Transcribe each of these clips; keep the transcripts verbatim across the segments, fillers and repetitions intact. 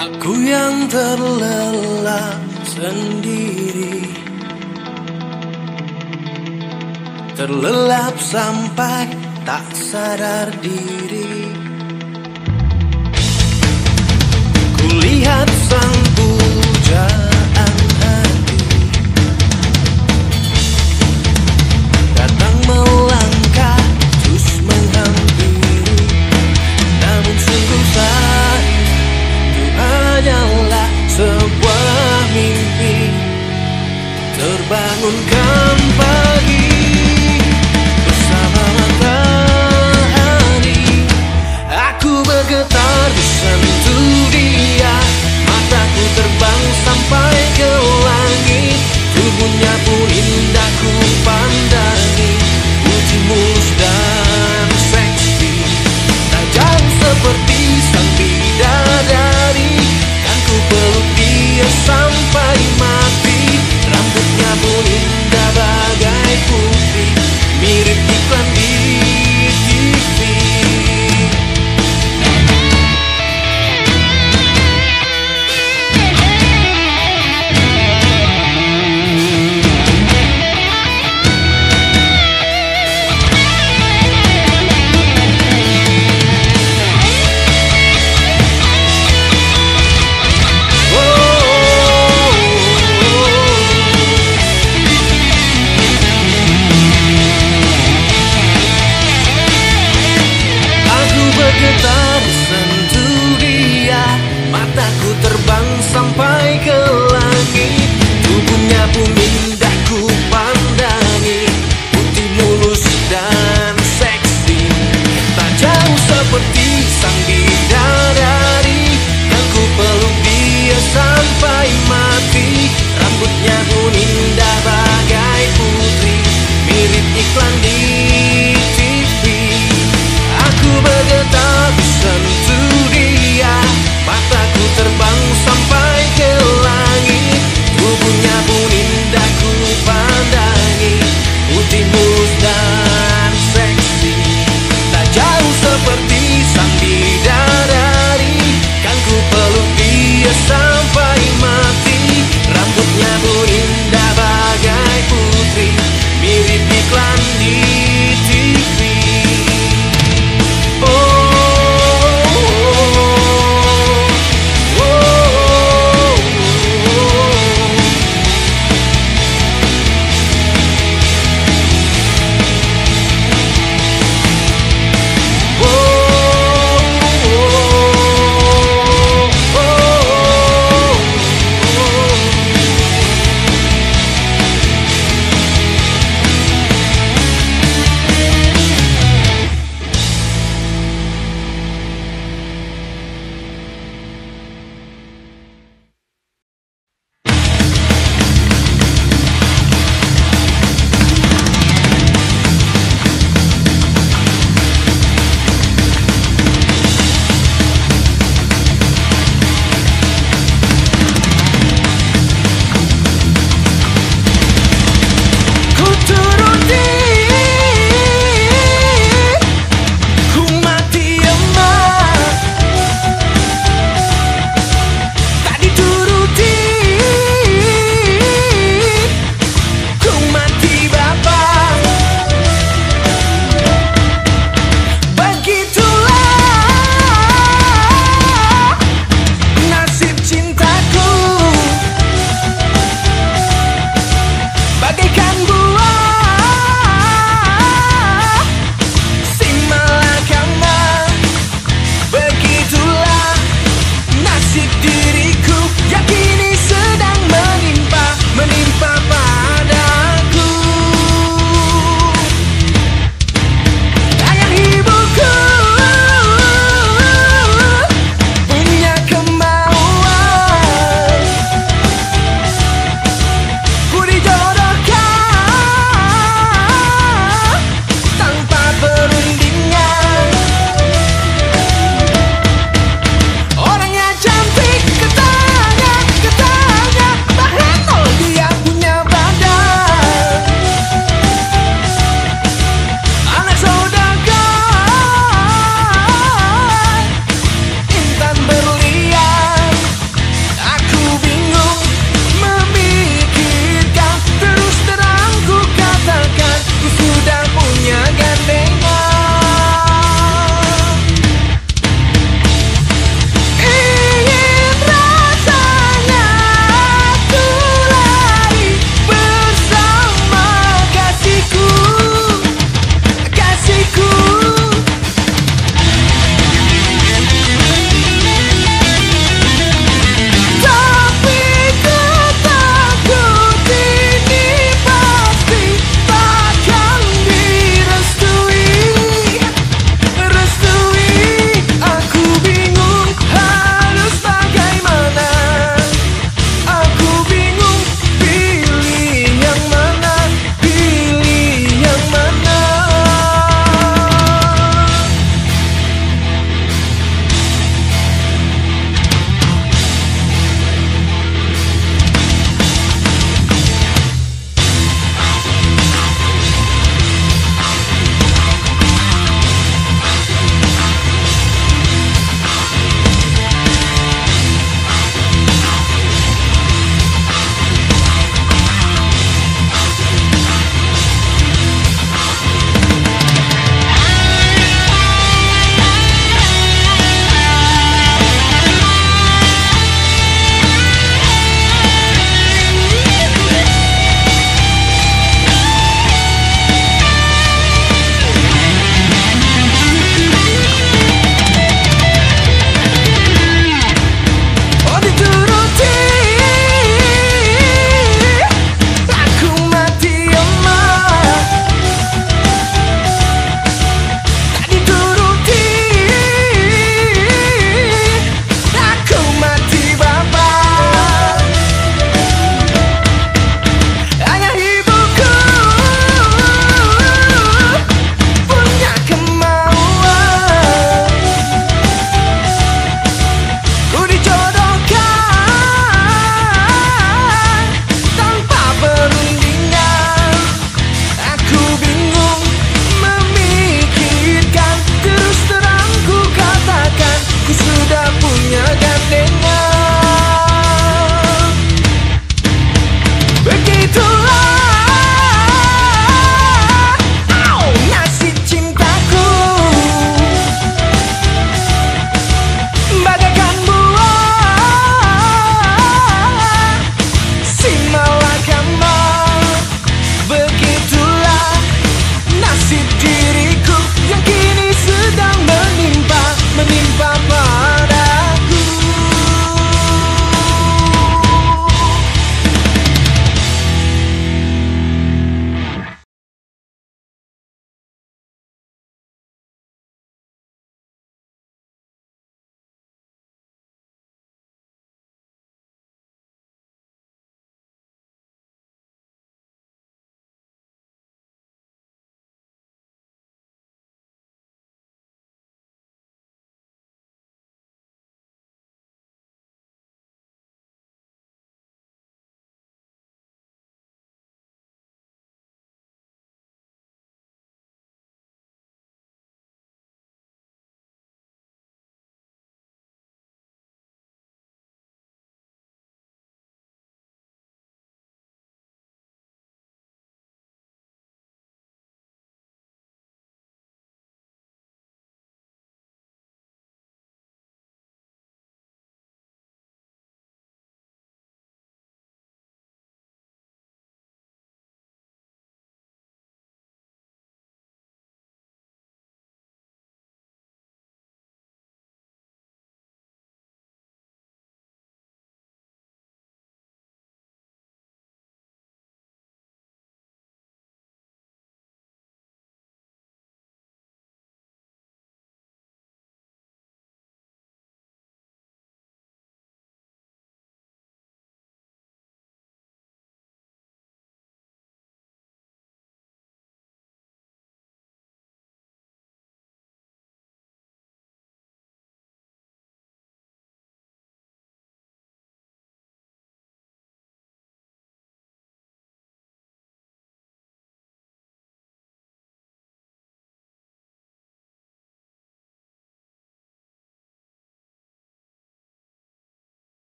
Aku yang terlelap sendiri, terlelap sampai tak sadar diri. Kulihat sang pujaan hati datang melangkah terus menghampiri, namun sungguh sayang itu hanyalah sebuah mimpi terbangunkan pagi bersama matahari. Aku bergetar bersentuh dia, mataku terbang sampai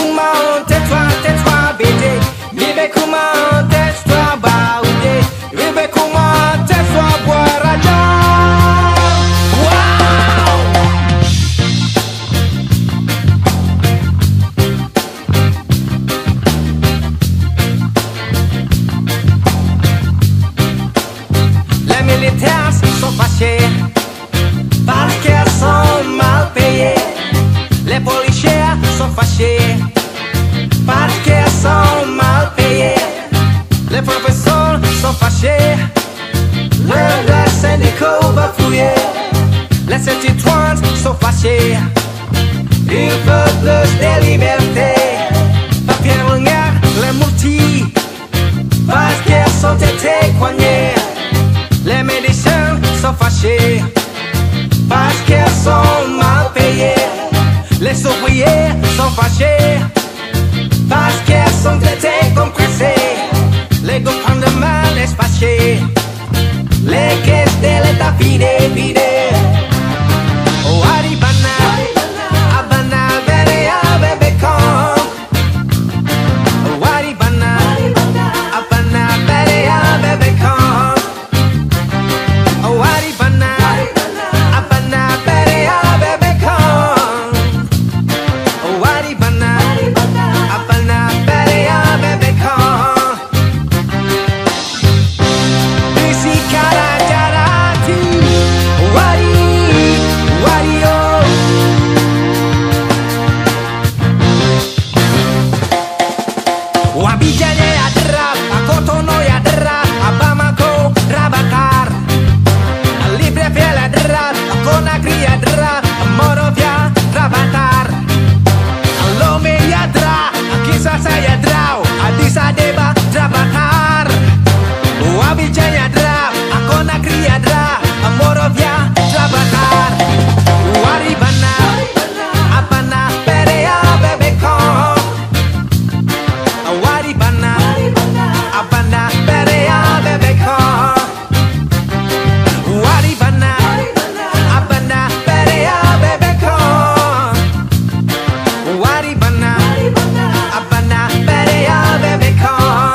comment, tais-toi, tais-toi, bébé. Bébé comment, tais-toi, baoudé. Bébé comment, tais-toi, boiraja. Wow! Les militaires sont fâchés parce qu'ils sont mal payés. Les policiers sont fâchés parce qu'ils sont mal payés. Les professeurs sont fâchés, le syndicats bafouillé. Les citoyens sont fâchés, ils veulent plus de liberté. Papier lumière, les multis, parce qu'ils sont éloignés. Les médecins sont fâchés parce qu'ils sont mal payés. Les ouvriers sont fâchés parce qu'ils sont traités compressés. Les gouvernements sont fâchés, les caisses de l'État vidées, vidées. Oh, Aribana, Abana, Berea, Bebecon. Oh, Aribana, Abana, Berea, Bebecon. Oh, Aribana, Abana, Berea, Bebecon. Oh, Aribana, Abana, Berea, Bebecon. Bisi cara jarati, wari, wario. Wabijane adra, Akotono adra, Abamako rabatar. Libreville adra, Conakry adra, Morovia rabatar. Lome adra, Kinshasa adra, Addis Ababa rabatar. Abidjan adra, Conakry adra, Morovia rabatar. Waribana, Abana, Berea, Bebecon. Waribana, Abana, Berea, Bebecon. Waribana, Abana, Berea, Bebecon. Waribana, Abana, Berea, Bebecon.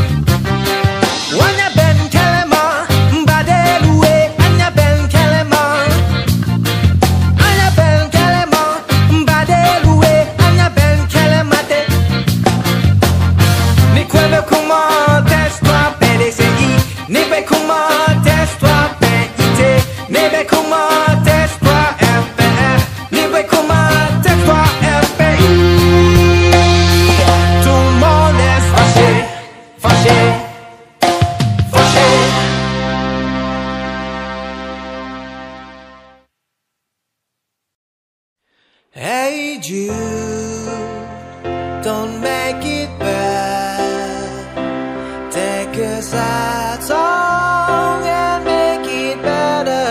Wanya ben kelema, mbadelue, anya ben kelema. Anya ben kelema, mbadelue, anya ben kelema de. Ni kwebe comment, tais-toi, P D C I. Ni be comment, tais-toi, P I T. Ni be comment, tais-toi, F P R. Ni be comment, tais-toi, F P I. Tout le monde est fâché, fâché, fâché. Hey Jude, don't make it bad. Take a sad song and make it better.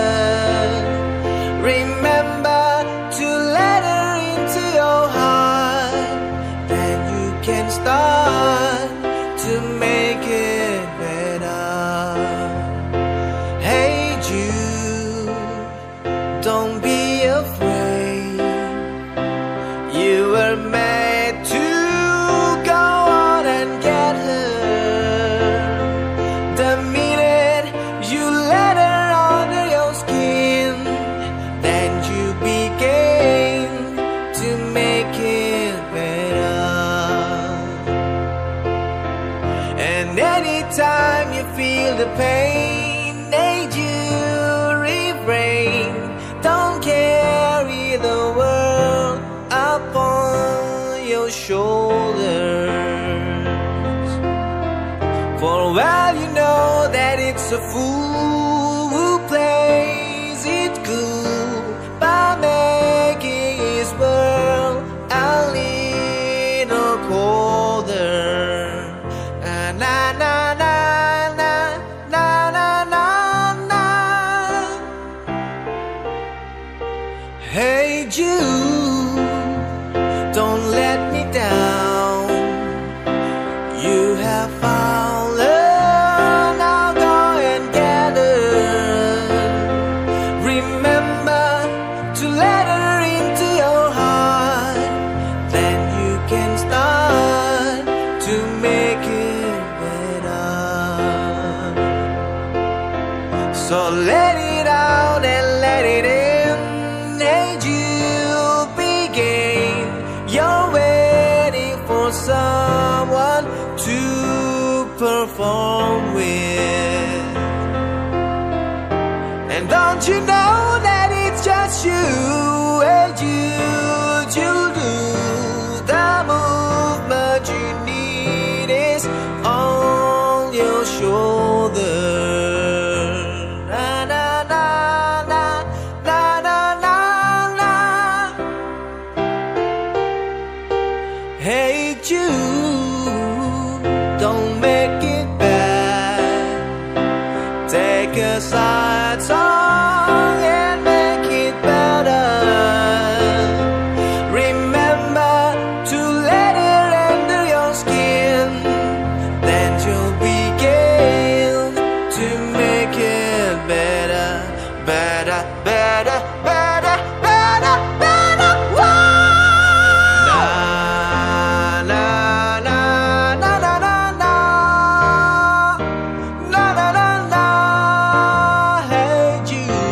Remember to let her into your heart. Then you can start to make it better. Hey Jude, don't be afraid. You were made to go on and get her. The minute you let her under your skin, then you begin to make it better. And anytime you feel the pain, need you refrain. Don't carry the world upon your shoulders. For well you know that it's a fool who plays it cool by making his world a little colder. Na na na na na na na na na. Hey Jude, don't let me down. You have found love, now go and get her. someone to perform with. And don't you know that it's just you and you, you do. The movement you need is on your shoulder. Na na na na na na na na. Hey Jude, don't make it bad. Take a side song and make it better. Remember to let it enter your skin, then you'll begin to make it better, better, better, better, better, better. Whoa! Na na na na na na na na na na na. Hey Jude.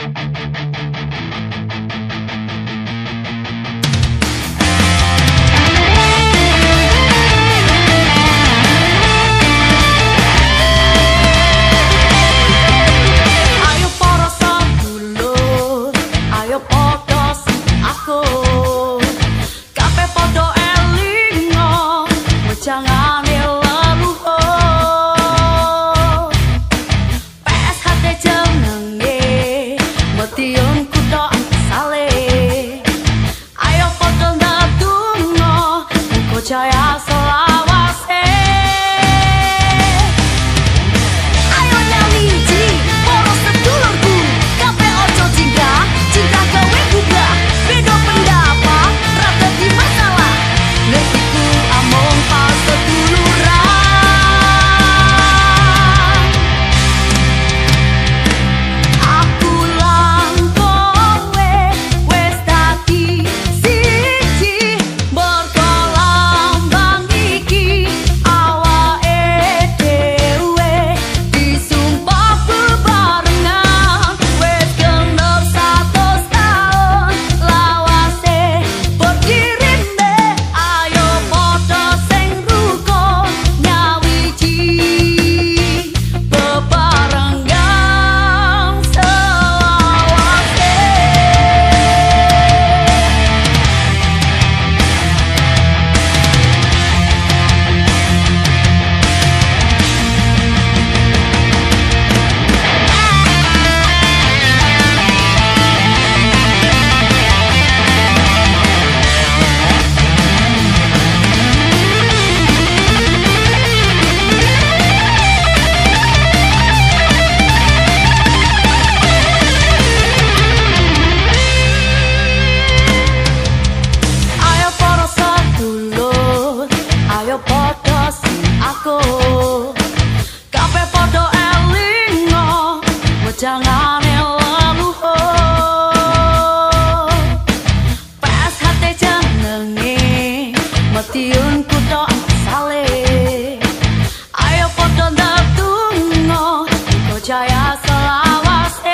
Jaya selawase. Ayo nyawiji para sedulurku, kabeh ojo cinta, cinta gawe gugah. Beda pendapat, ra dadi masalah. Nek iku amung pas seduluran. Aku lan kowe wis dadi siji berkolam bang iki awake dhewe disumpah bebarengan wis genep satus taun lawase berdiriné ayo padha sing rukun nyawiji bebarengan selawase. Ayo para sedulur, ayo padha sing aku, kabeh padha elingo wejangane leluhur. Pas hate jenenge Madiun kutha asale. Ayo padha ndedonga uga jaya selawase.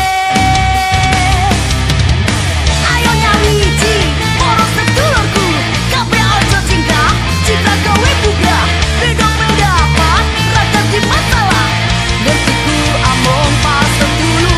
Ayo nyawiji para sedulurku, kabeh ojo cinta, cinta gawe gugah. Beda pendapat, ra dadi masalah. Nek iku amung pas sedulur.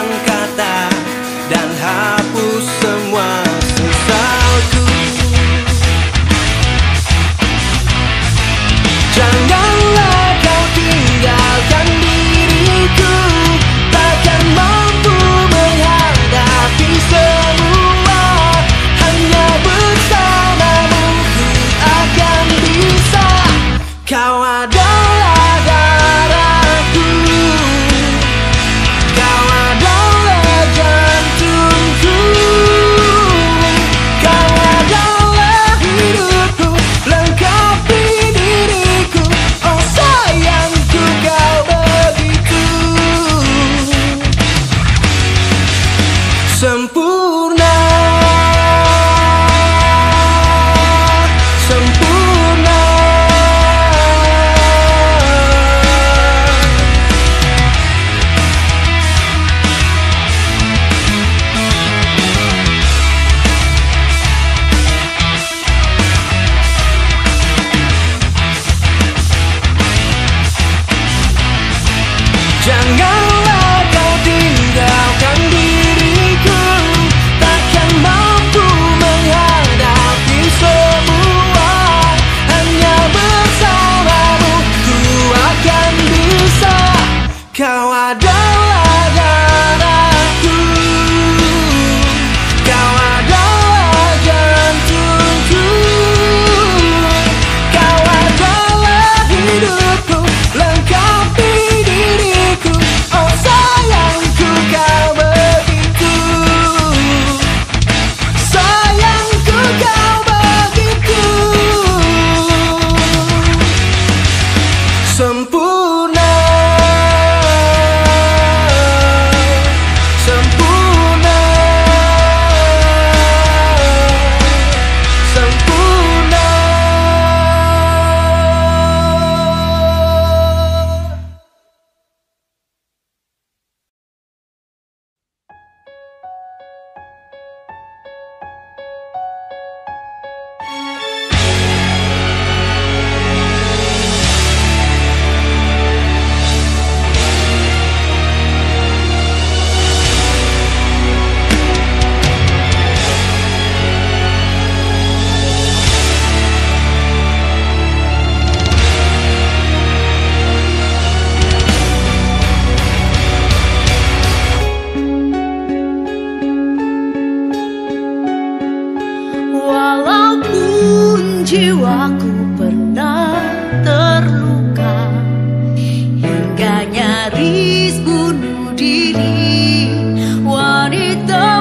buang kata dan hapus semua sesalku. Janganlah kau tinggalkan diriku, takkan mampu menghadapi semua. Hanya bersamamu ku akan bisa. Kau adalah darahku, kau adalah jantungku, kau adalah hidupku, lengkapi diriku. Oh sayangku, kau begitu sempurna, sempurna. Janganlah kau tinggalkan diriku, takkan mampu menghadapi semua. Hanya bersamamu ku akan bisa. Kau adalah darahku, kau adalah jantungku, kau adalah hidupku, lengkapi diriku. Oh sayangku, kau begitu, sayangku, kau begitu sempurna, sempurna, sempurna. Walaupun jiwaku pernah terluka hingga nyaris bunuh diri, wanita